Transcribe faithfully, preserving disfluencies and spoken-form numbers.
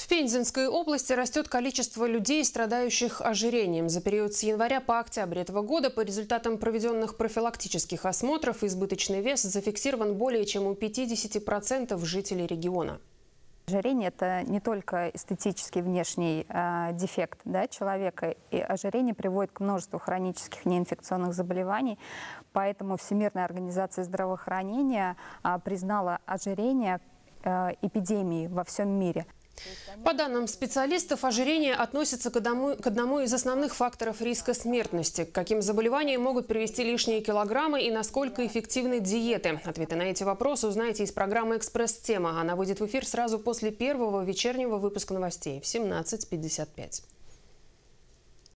В Пензенской области растет количество людей, страдающих ожирением. За период с января по октябрь этого года по результатам проведенных профилактических осмотров избыточный вес зафиксирован более чем у пятидесяти процентов жителей региона. Ожирение – это не только эстетический внешний э, дефект, да, человека. И ожирение приводит к множеству хронических неинфекционных заболеваний. Поэтому Всемирная организация здравоохранения э, признала ожирение э, эпидемией во всем мире. По данным специалистов, ожирение относится к одному, к одному из основных факторов риска смертности. К каким заболеваниям могут привести лишние килограммы и насколько эффективны диеты? Ответы на эти вопросы узнаете из программы «Экспресс-тема». Она выйдет в эфир сразу после первого вечернего выпуска новостей в семнадцать пятьдесят пять.